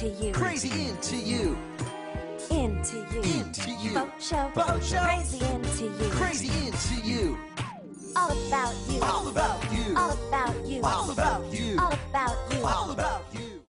into you. Crazy into you. Into you. Into you. Boat show. Boat show. Crazy into you. Crazy into you. All about you. All about you. All about you. All about you. All about you. All about you.